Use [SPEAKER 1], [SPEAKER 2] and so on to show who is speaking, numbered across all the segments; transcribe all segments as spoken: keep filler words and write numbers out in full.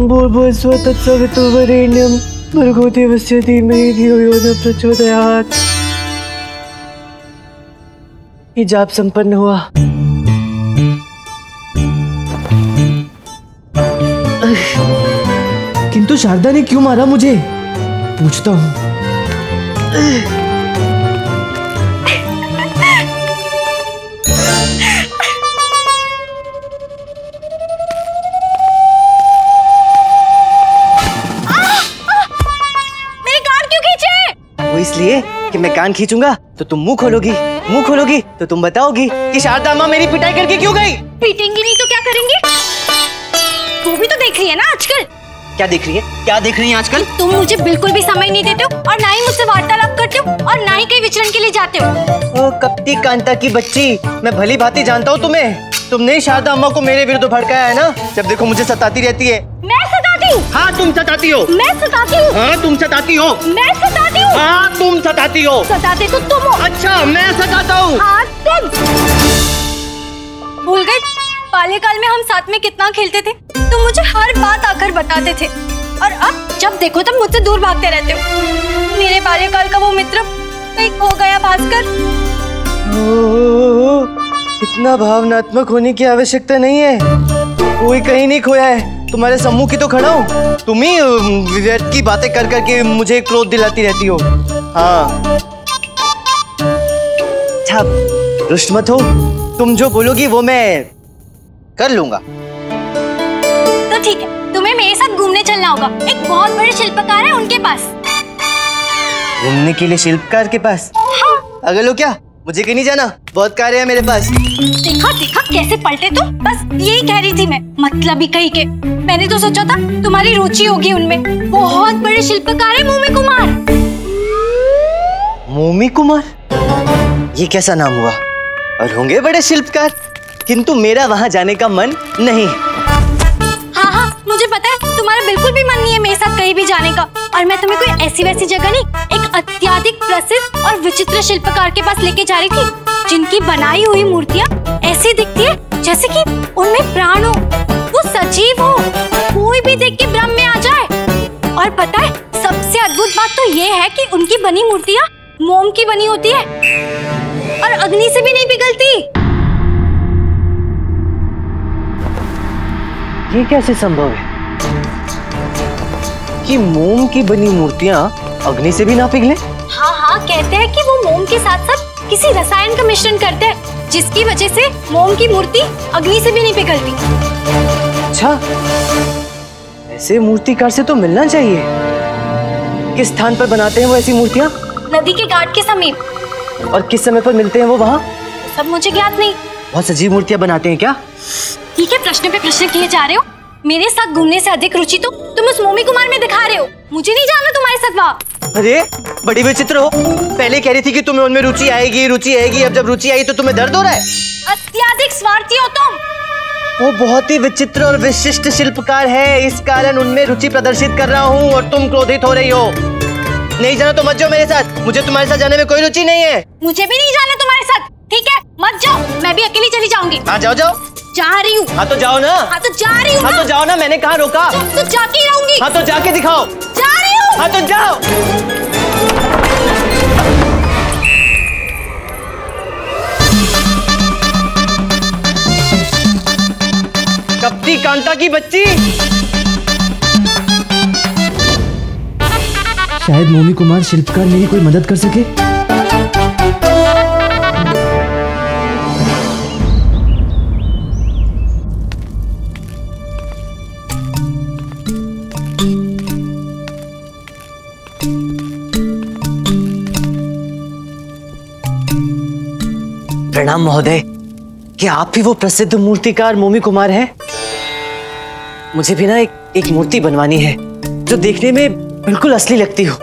[SPEAKER 1] भूर्भुवस्सुः तत्सवितुर्वरेण्यं भर्गो देवस्य धीमहि धियो यो न प्रचोदयात्। ये जाप संपन्न हुआ।
[SPEAKER 2] किंतु शारदा ने क्यों मारा मुझे? पूछता हूँ।
[SPEAKER 1] इसलिए कि मैं कान खींचूंगा तो तुम मुंह खोलोगी, मुंह खोलोगी तो तुम बताओगी कि शारदा अम्मा मेरी पिटाई करके क्यों गई।
[SPEAKER 3] पीटेंगी नहीं तो क्या करेंगे? वो भी तो देख रही है ना आजकल।
[SPEAKER 1] क्या देख रही है? क्या देख रही है आजकल?
[SPEAKER 3] तुम मुझे बिल्कुल भी समय नहीं देते हो और ना ही मुझसे वार्तालाप करते हो और ना ही कहीं विचरण के लिए जाते हो।
[SPEAKER 1] ओ कपटी कांता की बच्ची, मैं भली भांति जानता हूँ तुम्हें। तुमने ही शारदा अम्मा को मेरे विरुद्ध भड़काया है ना। जब देखो मुझे सताती रहती है।
[SPEAKER 3] मैं सताती हूँ?
[SPEAKER 1] हाँ तुम सताती हो।
[SPEAKER 3] मैं सताती हूँ?
[SPEAKER 1] हाँ तुम सताती हो।
[SPEAKER 3] मैं सताती हूँ?
[SPEAKER 1] हाँ तुम सताती हो।
[SPEAKER 3] सताते तो तुम हो।
[SPEAKER 1] अच्छा मैं सताता हूँ।
[SPEAKER 3] हाँ तुम। भूल गए बाल्यकाल में हम साथ में कितना खेलते थे? तुम मुझे हर बात आकर बताते थे और अब जब देखो तब मुझसे दूर भागते रहते हो। मेरे बाल्यकाल का वो मित्र कहीं खो गया भास्कर।
[SPEAKER 1] इतना भावनात्मक होने की आवश्यकता नहीं है। कोई कहीं नहीं खोया है। तुम्हारे सम्मुख की तो खड़ा हूँ। तुम ही व्यर्थ की बातें कर करके मुझे क्रोध दिलाती रहती हो। हाँ अच्छा रुष्ट मत हो। तुम जो बोलोगी वो मैं कर लूंगा।
[SPEAKER 3] तो ठीक है, तुम्हें मेरे साथ घूमने चलना होगा। एक बहुत बड़े शिल्पकार है उनके पास।
[SPEAKER 1] घूमने के लिए शिल्पकार के पास?
[SPEAKER 3] हाँ।
[SPEAKER 1] अगर लो क्या मुझे कहीं नहीं जाना, बहुत कार्य है मेरे पास।
[SPEAKER 3] देखा देखा कैसे पलटे तुम। बस यही कह रही थी मैं, मतलब ही कहीं के। मैंने तो सोचा था तुम्हारी रुचि होगी उनमें। बहुत बड़े शिल्पकार है मोमी कुमार।
[SPEAKER 1] मोमी कुमार? ये कैसा नाम हुआ? और होंगे बड़े शिल्पकार, किंतु मेरा वहां जाने का मन नहीं।
[SPEAKER 3] हाँ हाँ मुझे पता है तुम्हारा बिल्कुल भी मन नहीं है मेरे साथ कहीं भी जाने का। और मैं तुम्हें कोई ऐसी वैसी जगह नहीं, एक अत्यधिक प्रसिद्ध और विचित्र शिल्पकार के पास लेके जा रही थी, जिनकी बनाई हुई मूर्तियाँ ऐसी दिखती है जैसे कि उनमें प्राण हो, वो सजीव हो, कोई भी देख के भ्रम में आ जाए। और पता है सबसे अद्भुत बात तो ये है कि उनकी बनी मूर्तियाँ मोम की बनी होती है और अग्नि से भी नहीं पिघलती।
[SPEAKER 1] ये कैसे संभव है कि मोम की बनी मूर्तियां अग्नि से भी ना पिघले?
[SPEAKER 3] हाँ हाँ कहते हैं कि वो मोम के साथ साथ किसी रसायन का मिश्रण करते हैं, जिसकी वजह से मोम की मूर्ति अग्नि से भी नहीं पिघलती।
[SPEAKER 1] अच्छा ऐसे मूर्तिकार से तो मिलना चाहिए। किस स्थान पर बनाते हैं वो ऐसी मूर्तियां?
[SPEAKER 3] नदी के घाट के समीप।
[SPEAKER 1] और किस समय पर मिलते हैं वो वहाँ?
[SPEAKER 3] सब मुझे ज्ञात नहीं।
[SPEAKER 1] बहुत सजीव मूर्तियां बनाते हैं क्या?
[SPEAKER 3] ठीक है, प्रश्न पे प्रश्न किए जा रहे हो। मेरे साथ घूमने से अधिक रुचि तो तुम उस मोमी कुमार में दिखा रहे हो। मुझे नहीं जाना तुम्हारे साथ वहाँ।
[SPEAKER 1] अरे बड़ी विचित्र हो। पहले कह रही थी कि तुम्हें उनमें रुचि आएगी रुचि आएगी, अब जब रुचि आई तो तुम्हें दर्द हो रहा है।
[SPEAKER 3] अत्यधिक स्वार्थी हो तुम।
[SPEAKER 1] वो बहुत ही विचित्र और विशिष्ट शिल्पकार है, इस कारण उनमें रुचि प्रदर्शित कर रहा हूँ और तुम क्रोधित हो रही हो। नहीं जाना तो मत जाओ मेरे साथ। मुझे तुम्हारे साथ जाने में कोई रुचि नहीं है।
[SPEAKER 3] मुझे भी नहीं जाना तुम्हारे साथ। ठीक है मत जाओ, मैं भी अकेली चली जाऊंगी।
[SPEAKER 1] हाँ जाओ जाओ।
[SPEAKER 3] जा रही हूँ।
[SPEAKER 1] हाँ तो जाओ ना।
[SPEAKER 3] हाँ तो जा रही हूँ।
[SPEAKER 1] हाँ तो जाओ ना, मैंने कहाँ रोका?
[SPEAKER 3] तो जाके रहूंगी।
[SPEAKER 1] हाँ तो जाके दिखाओ।
[SPEAKER 3] जा रही हूँ।
[SPEAKER 1] हाँ तो जाओ। कपटी कांता की बच्ची।
[SPEAKER 2] शायद मोमी कुमार शिल्पकार मेरी कोई मदद कर सके।
[SPEAKER 1] प्रणाम महोदय, क्या आप ही वो प्रसिद्ध मूर्तिकार मोमी कुमार हैं? मुझे भी ना एक एक मूर्ति बनवानी है जो देखने में बिल्कुल असली लगती हो।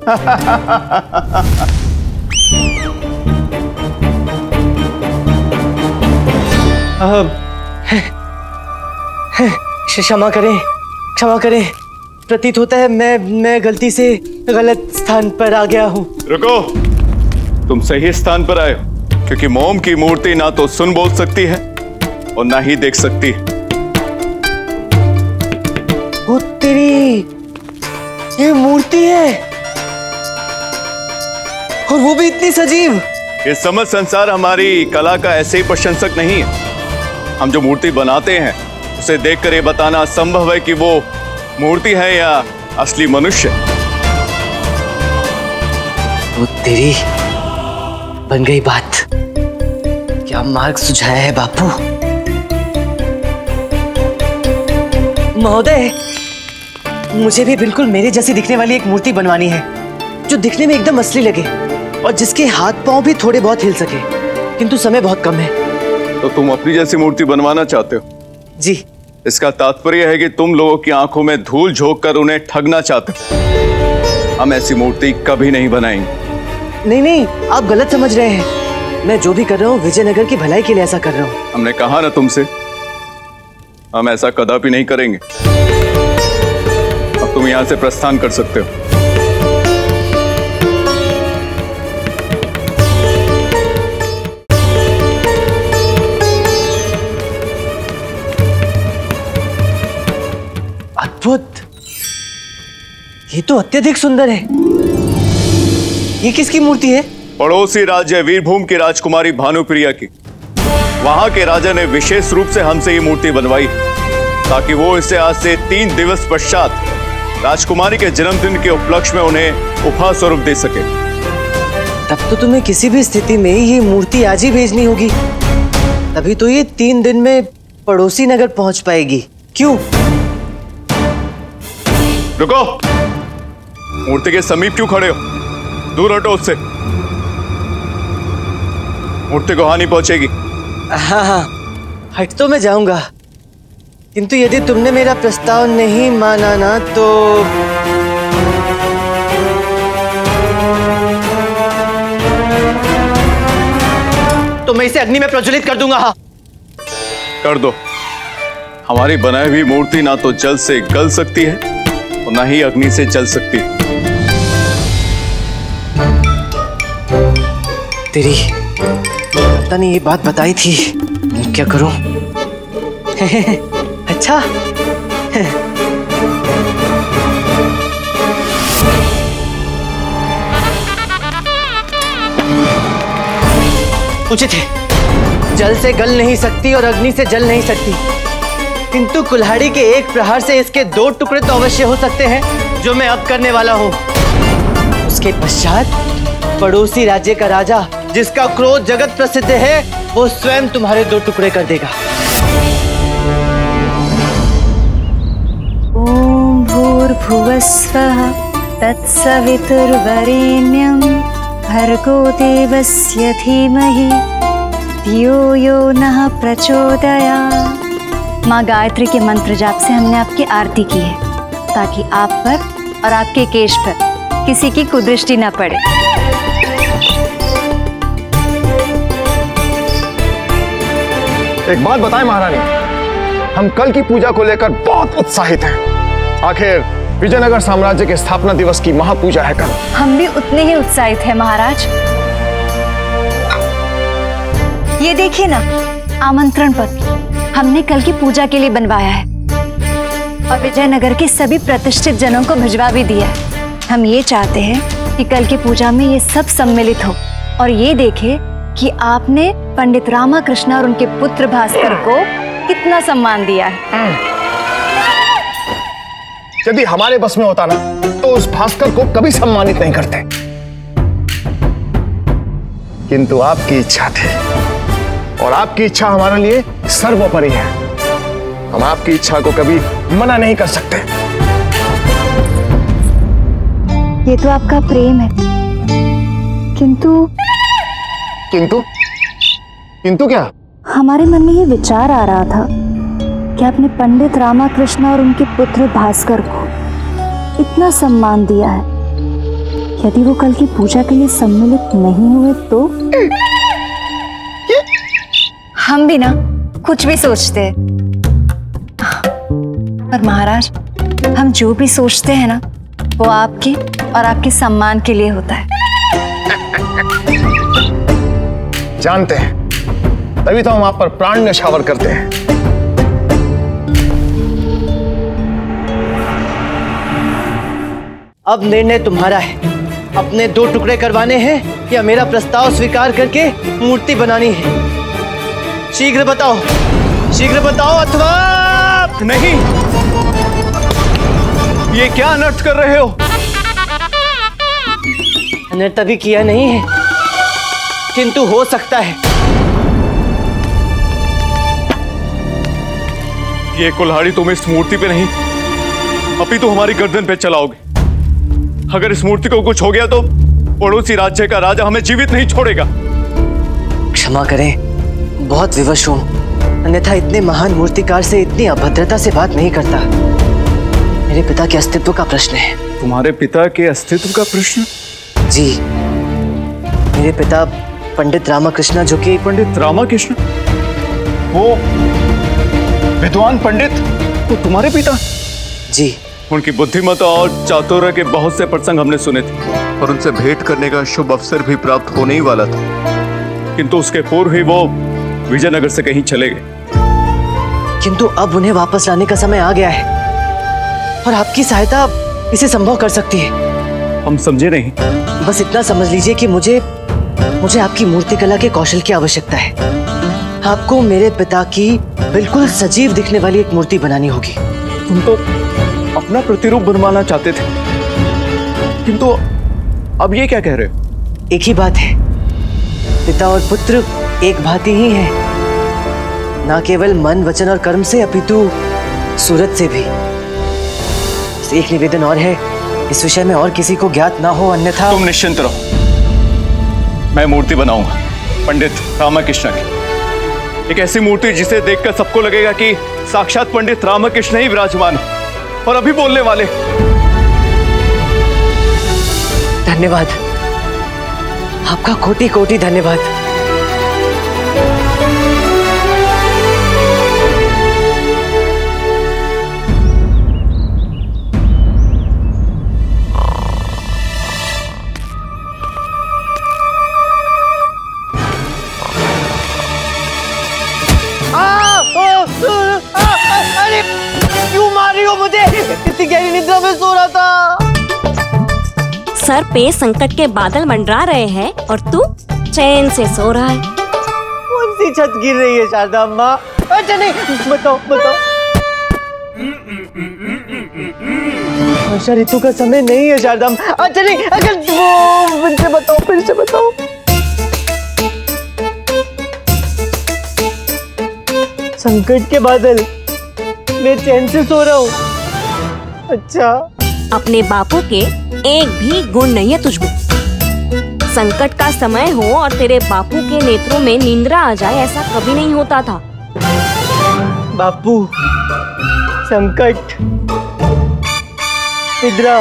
[SPEAKER 1] क्षमा करें क्षमा करें, प्रतीत होता है मैं मैं गलती से गलत स्थान पर आ गया हूँ।
[SPEAKER 4] रुको, तुम सही स्थान पर आए हो, क्योंकि मोम की मूर्ति ना तो सुन बोल सकती है और ना ही देख सकती है।
[SPEAKER 1] वो ये मूर्ति है, और वो भी इतनी सजीव।
[SPEAKER 4] ये समस्त संसार हमारी कला का ऐसे ही प्रशंसक नहीं है। हम जो मूर्ति बनाते हैं उसे देखकर ये बताना असंभव है कि वो मूर्ति है या असली मनुष्य।
[SPEAKER 1] वो तेरी बन गई बात। क्या मार्ग सुझाया है बापू? महोदय, मुझे भी बिल्कुल मेरे जैसी दिखने वाली एक मूर्ति बनवानी है, जो दिखने में एकदम असली लगे और जिसके हाथ पांव भी थोड़े बहुत हिल सके, किंतु समय बहुत कम है।
[SPEAKER 4] तो तुम अपनी जैसी मूर्ति बनवाना चाहते हो?
[SPEAKER 1] जी।
[SPEAKER 4] इसका तात्पर्य है कि तुम लोगों की आंखों में धूल झोंक कर उन्हें ठगना चाहते हो। हम ऐसी मूर्ति कभी नहीं बनाएंगे।
[SPEAKER 1] नहीं नहीं, आप गलत समझ रहे हैं। मैं जो भी कर रहा हूँ विजयनगर की भलाई के लिए ऐसा कर रहा हूँ।
[SPEAKER 4] हमने कहा ना तुमसे, हम ऐसा कदापि नहीं करेंगे। अब तुम यहाँ से प्रस्थान कर सकते हो।
[SPEAKER 1] अद्भुत, ये तो अत्यधिक सुंदर है। ये किसकी मूर्ति है?
[SPEAKER 4] पड़ोसी राज्य वीरभूम की राजकुमारी भानुप्रिया की। वहां के राजा ने विशेष रूप से हमसे ये मूर्ति बनवाई ताकि वो इसे आज से तीन दिवस पश्चात राजकुमारी के जन्मदिन के उपलक्ष्य में उन्हें उपहार स्वरूप दे सके।
[SPEAKER 1] तब तो तुम्हें किसी भी स्थिति में ये मूर्ति आज ही भेजनी होगी, तभी तो ये तीन दिन में पड़ोसी नगर पहुंच पाएगी। क्यों?
[SPEAKER 4] रुको, मूर्ति के समीप क्यों खड़े हो? दूर हटो उससे। मूर्ति को हानि पहुंचेगी।
[SPEAKER 1] हाँ हाँ, हट तो मैं जाऊंगा, किंतु यदि तुमने मेरा प्रस्ताव नहीं माना ना तो तो मैं इसे अग्नि में प्रज्वलित कर दूंगा। हाँ,
[SPEAKER 4] कर दो। हमारी बनाई हुई मूर्ति ना तो जल से गल सकती है और ना ही अग्नि से जल सकती है।
[SPEAKER 1] तेरी पता नहीं ये बात बताई थी, मैं क्या करूं? अच्छा। पूछे थे, जल से गल नहीं सकती और अग्नि से जल नहीं सकती, किंतु कुल्हाड़ी के एक प्रहार से इसके दो टुकड़े तो अवश्य हो सकते हैं, जो मैं अब करने वाला हूं। उसके पश्चात पड़ोसी राज्य का राजा, जिसका क्रोध जगत प्रसिद्ध है, वो स्वयं तुम्हारे दो टुकड़े कर देगा।
[SPEAKER 3] ओम भूर्भुवस्वः तत्सवितुर्वरेण्यं भर्गो देवस्य धीमहि धियो यो नः प्रचोदयात्। माँ गायत्री के मंत्र जाप से हमने आपकी आरती की है, ताकि आप पर और आपके केश पर किसी की कुदृष्टि न पड़े।
[SPEAKER 5] एक बात बताएं महारानी, हम कल की पूजा को लेकर बहुत उत्साहित हैं। आखिर विजयनगर साम्राज्य के स्थापना दिवस की महापूजा है कल।
[SPEAKER 3] हम भी उतने ही उत्साहित हैं महाराज। ये देखिए ना, आमंत्रण पत्र हमने कल की पूजा के लिए बनवाया है और विजयनगर के सभी प्रतिष्ठित जनों को भिजवा भी दिया है। हम ये चाहते हैं कि कल की पूजा में ये सब सम्मिलित हो और ये देखे कि आपने पंडित रामाकृष्ण और उनके पुत्र भास्कर को कितना सम्मान दिया है।
[SPEAKER 5] यदि हमारे बस में होता ना तो उस भास्कर को कभी सम्मानित नहीं करते, किंतु आपकी इच्छा थी और आपकी इच्छा हमारे लिए सर्वोपरि है। हम आपकी इच्छा को कभी मना नहीं कर सकते।
[SPEAKER 3] ये तो आपका प्रेम है, किंतु
[SPEAKER 5] किंतु किंतु क्या?
[SPEAKER 3] हमारे मन में ये विचार आ रहा था कि आपने पंडित रामाकृष्ण और उनके पुत्र भास्कर को इतना सम्मान दिया है, यदि वो कल की पूजा के लिए सम्मिलित नहीं हुए तो? हम भी ना कुछ भी सोचते हैं, पर महाराज हम जो भी सोचते हैं ना वो आपके और आपके सम्मान के लिए होता है।
[SPEAKER 5] जानते हैं, तभी तो हम आप पर प्राण न्यौछावर करते हैं।
[SPEAKER 1] अब निर्णय तुम्हारा है। अपने दो टुकड़े करवाने हैं या मेरा प्रस्ताव स्वीकार करके मूर्ति बनानी है? शीघ्र बताओ, शीघ्र बताओ, अथवा
[SPEAKER 4] नहीं, ये क्या अनर्थ कर रहे हो?
[SPEAKER 1] अनर्थ अभी किया नहीं है, किंतु हो सकता है।
[SPEAKER 4] ये कुल्हाड़ी तुम इस मूर्ति पे नहीं, अभी तो हमारी गर्दन पे चलाओगे। अगर इस मूर्ति को कुछ हो गया तो पड़ोसी राज्य का राजा हमें जीवित नहीं छोड़ेगा।
[SPEAKER 1] क्षमा करें, बहुत विवश हूं, अन्यथा इतने महान मूर्तिकार से इतनी अभद्रता से बात नहीं करता। मेरे पिता के अस्तित्व का प्रश्न है।
[SPEAKER 4] तुम्हारे पिता के अस्तित्व का प्रश्न?
[SPEAKER 1] जी, मेरे पिता पंडित रामकृष्ण, जो कि
[SPEAKER 4] पंडित रामकृष्ण, वो विद्वान पंडित, वो तुम्हारे पिता?
[SPEAKER 1] जी।
[SPEAKER 4] उनकी बुद्धिमत्ता और चातुर्य के बहुत से प्रसंग हमने सुने थे और उनसे भेंट करने का शुभ अवसर भी प्राप्त होने ही वाला था, किंतु उसके पूर्व ही वो विजयनगर से कहीं चले गए।
[SPEAKER 1] किंतु अब उन्हें वापस लाने का समय आ गया है और आपकी सहायता इसे संभव कर सकती है।
[SPEAKER 4] हम समझे नहीं।
[SPEAKER 1] बस इतना समझ लीजिए कि मुझे मुझे आपकी मूर्तिकला के कौशल की आवश्यकता है। आपको मेरे पिता की बिल्कुल सजीव दिखने वाली एक मूर्ति बनानी होगी।
[SPEAKER 4] तुम तो अपना प्रतिरूप बनवाना चाहते थे, किंतु अब ये क्या कह रहे हो?
[SPEAKER 1] एक ही बात है, पिता और पुत्र एक भांति ही है, ना केवल मन, वचन और कर्म से, अपितु सूरत से भी। एक निवेदन और है, इस विषय में और किसी को ज्ञात ना हो, अन्यथा।
[SPEAKER 4] तुम निश्चिंत रहो, मैं मूर्ति बनाऊंगा पंडित रामकृष्ण की। एक ऐसी मूर्ति जिसे देखकर सबको लगेगा कि साक्षात पंडित रामकृष्ण ही विराजमान है और अभी बोलने वाले।
[SPEAKER 1] धन्यवाद, आपका कोटि कोटि धन्यवाद। अरे क्यों मार रही हो मुझे? इतनी गहरी निद्रा में सो रहा था।
[SPEAKER 6] सर पे संकट के बादल मंडरा रहे हैं और तू चैन से सो रहा है।
[SPEAKER 1] कौन सी छत गिर रही है शारदा अम्मा? अच्छा नहीं, बताओ बताओ। वर्षा ऋतु का समय नहीं है शारदा अम्मा। अच्छा नहीं, अगर वो फिर से बताओ, फिर से बताओ। संकट के बादल, मैं चैन से सो रहा हूँ। अच्छा,
[SPEAKER 6] अपने बापू के एक भी गुण नहीं है तुझमें। संकट का समय हो और तेरे बापू के नेत्रों में निंद्रा आ जाए, ऐसा कभी नहीं होता था।
[SPEAKER 1] बापू, संकट, निद्रा,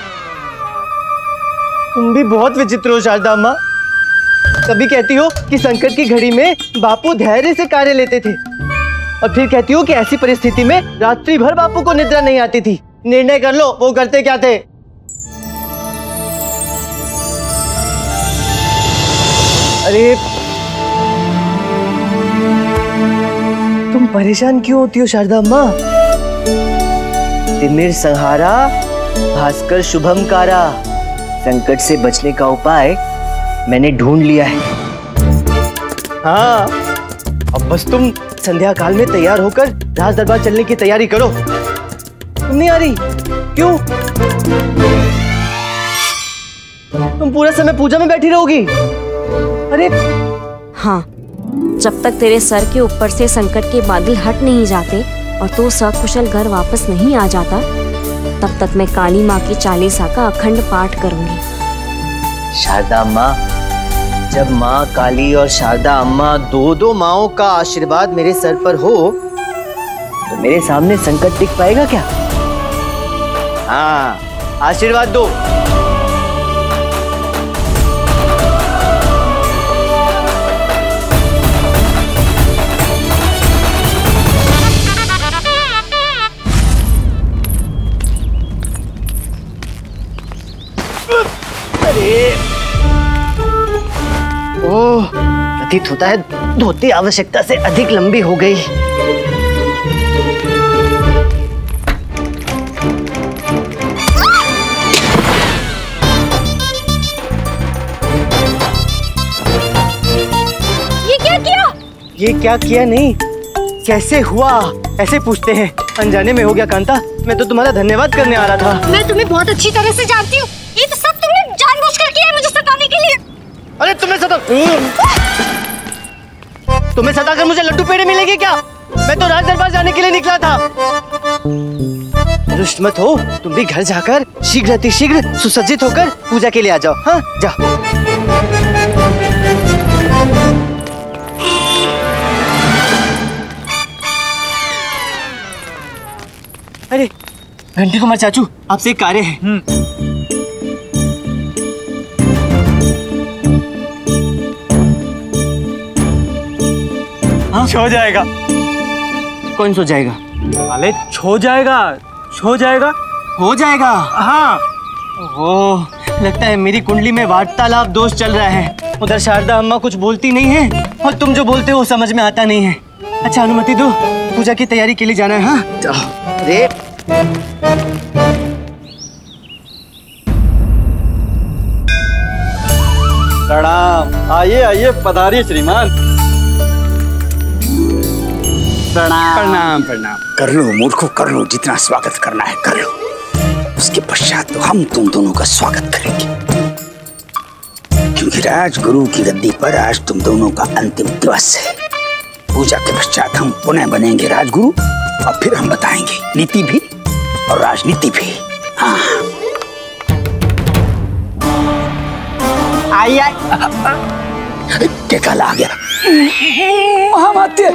[SPEAKER 1] तुम भी बहुत विचित्र हो शारदा अम्मा। कभी कहती हो कि संकट की घड़ी में बापू धैर्य से कार्य लेते थे, और फिर कहती हो कि ऐसी परिस्थिति में रात्रि भर बापू को निद्रा नहीं आती थी। निर्णय कर लो, वो करते क्या थे? अरे तुम परेशान क्यों होती हो शारदा अम्मा? तिमिर संहारा, भास्कर शुभम कारा। संकट से बचने का उपाय मैंने ढूंढ लिया है। हाँ, अब बस तुम संध्या काल में तैयार होकर राज दरबार चलने की तैयारी करो। तुम नहीं आ रही? क्यों? तुम पूरा समय पूजा में बैठी रहोगी? अरे
[SPEAKER 6] हाँ, जब तक तेरे सर के ऊपर से संकट के बादल हट नहीं जाते और तू सकुशल घर वापस नहीं आ जाता, तब तक मैं काली माँ की चालीसा का अखंड पाठ करूंगी।
[SPEAKER 1] शारदा अम्मा, जब माँ काली और शारदा अम्मा दो दो माओं का आशीर्वाद मेरे सर पर हो, तो मेरे सामने संकट दिख पाएगा क्या? हाँ, आशीर्वाद दो। अरे ओह, प्रतीत होता है धोती आवश्यकता से अधिक लंबी हो गई। ये क्या किया नहीं, कैसे हुआ ऐसे पूछते हैं। अनजाने में हो गया कांता, मैं तो तुम्हारा धन्यवाद करने आ रहा था।
[SPEAKER 3] मैं तुम्हें बहुत अच्छी तरह से जानती हूँ, ये तो सब तुमने जानबूझकर किया है मुझे सताने के लिए।
[SPEAKER 1] अरे तुम्हें सता तुम्हें सताकर मुझे लड्डू पेड़े मिलेंगे क्या? मैं तो राज दरबार जाने के लिए निकला था। रुष्ट मत हो, तुम भी घर जाकर शीघ्र अतिशीघ्र सुसज्जित होकर पूजा के लिए आ जाओ। हाँ जाओ। अरे घंटी कुमार चाचू, आपसे एक कार्य है। हाँ?
[SPEAKER 7] हो जाएगा।
[SPEAKER 1] कौन सो जाएगा?
[SPEAKER 7] अरे छो जाएगा, छो जाएगा,
[SPEAKER 1] हो जाएगा।
[SPEAKER 7] हाँ।
[SPEAKER 1] ओह, लगता है मेरी कुंडली में वार्तालाप दोष चल रहा है। उधर शारदा अम्मा कुछ बोलती नहीं है और तुम जो बोलते हो समझ में आता नहीं है। अच्छा अनुमति दो, पूजा की तैयारी के लिए जाना है। हाँ जाओ। अरे
[SPEAKER 7] प्रणाम। आइए आइए, पधारिए श्रीमान। प्रणाम प्रणाम प्रणाम।
[SPEAKER 8] कर लो मूर्खों, कर लो, जितना स्वागत करना है कर लो। उसके पश्चात तो हम तुम दोनों का स्वागत करेंगे, क्योंकि राजगुरु की गद्दी पर आज तुम दोनों का अंतिम दिवस है। पूजा के पश्चात हम पुनः बनेंगे राजगुरु और फिर हम बताएंगे नीति भी और राजनीति भी। हाँ
[SPEAKER 7] आई आई।
[SPEAKER 8] क्या काल आ गया? महामात्य,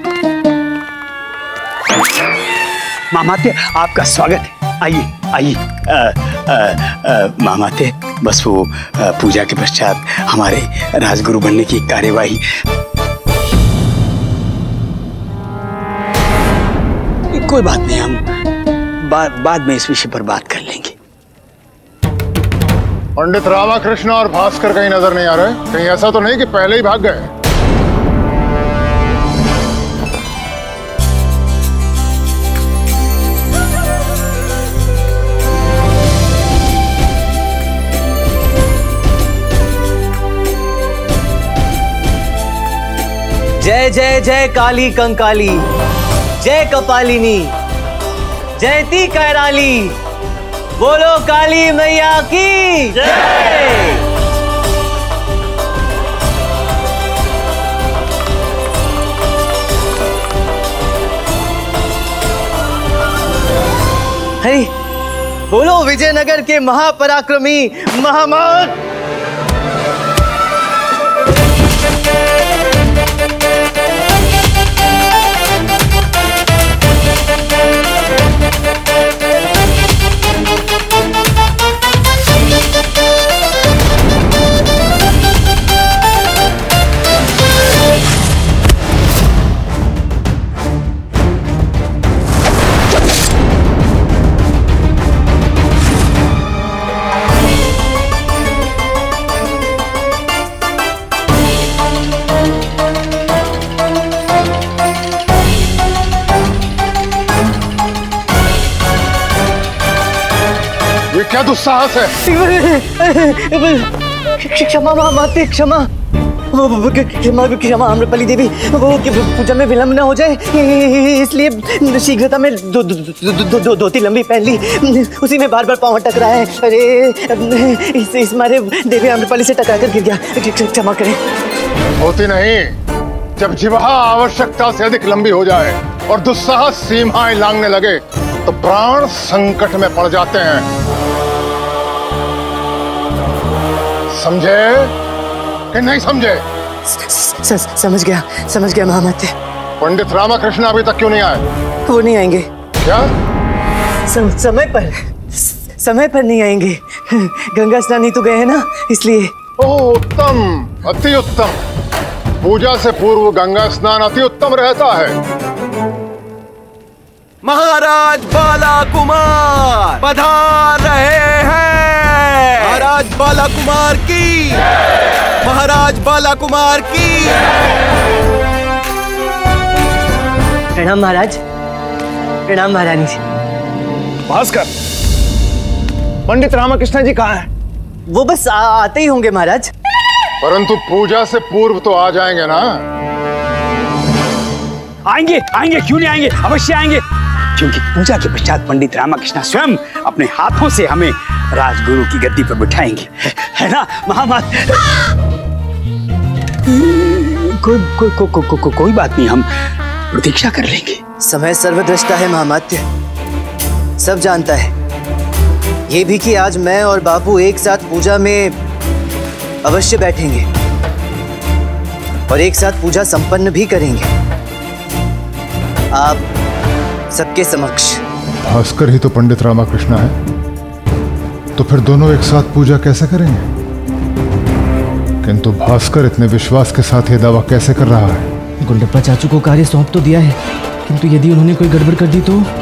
[SPEAKER 8] महामात्य आपका स्वागत है। आइए आइए। महामात्य, बस वो आ, पूजा के पश्चात हमारे राजगुरु बनने की कार्यवाही। कोई बात नहीं, हम बाद बाद में इस विषय पर बात कर लेंगे।
[SPEAKER 5] पंडित रामाकृष्ण और भास्कर कहीं नजर नहीं आ रहे? कहीं ऐसा तो नहीं कि पहले ही भाग गए?
[SPEAKER 1] जय जय जय काली कंकाली, जय कपालिनी, जयती कैराली, बोलो काली मैया की जय। हरी बोलो विजयनगर के महापराक्रमी महामौत।
[SPEAKER 5] क्या दुस्साहस है?
[SPEAKER 1] क्षमा माते, क्षमा क्षमा क्षमा आम्रपाली देवी, वो पूजा में विलंब न हो जाए इसलिए शीघ्रता में दो दो दो धोती लंबी पहन ली, उसी में बार बार पाँव अटक रहा है। अरे इस इस मारे देवी आम्रपाली से टकरा कर गिर गया, क्षमा करें।
[SPEAKER 5] होती नहीं, जब जिह्वा आवश्यकता से अधिक लंबी हो जाए और दुस्साहस सीमाएं लांघने लगे तो प्राण संकट में पड़ जाते हैं। समझे कि नहीं समझे?
[SPEAKER 1] समझ गया, समझ गया महामाते।
[SPEAKER 5] पंडित रामाकृष्ण अभी तक क्यों नहीं आए?
[SPEAKER 1] वो नहीं आएंगे।
[SPEAKER 5] क्या?
[SPEAKER 1] सम, समय पर समय पर नहीं आएंगे, गंगा स्नान ही तो गए हैं ना, इसलिए।
[SPEAKER 5] ओह उत्तम, अति उत्तम। पूजा से पूर्व गंगा स्नान अति उत्तम रहता है।
[SPEAKER 7] महाराज बाला कुमार पधार रहे हैं। महाराज बाला कुमार की, महाराज बाला कुमार की।
[SPEAKER 1] प्रणाम महाराज, प्रणाम महारानी जी।
[SPEAKER 5] भास्कर, पंडित रामाकृष्ण जी कहाँ हैं?
[SPEAKER 1] वो बस आ, आते ही होंगे महाराज।
[SPEAKER 5] परंतु पूजा से पूर्व तो आ जाएंगे ना?
[SPEAKER 8] आएंगे आएंगे, क्यों नहीं आएंगे, अवश्य आएंगे, क्योंकि पूजा के पश्चात पंडित रामकृष्ण स्वयं अपने हाथों से हमें राजगुरु की गद्दी पर बिठाएंगे, है ना महामात? कोई कोई को, को, को, को, कोई बात नहीं, हम प्रतीक्षा कर लेंगे।
[SPEAKER 1] समय सर्वद्रष्टा है महामात्य, सब जानता है। ये भी कि आज मैं और बापू एक साथ पूजा में अवश्य बैठेंगे और एक साथ पूजा संपन्न भी करेंगे आप सबके समक्ष।
[SPEAKER 5] भास्कर ही तो पंडित रामकृष्ण है, तो फिर दोनों एक साथ पूजा कैसे करेंगे? किंतु भास्कर इतने विश्वास के साथ ये दावा कैसे कर रहा है?
[SPEAKER 2] गुंडप्पा चाचू को कार्य सौंप तो दिया है, किंतु यदि उन्होंने कोई गड़बड़ कर दी तो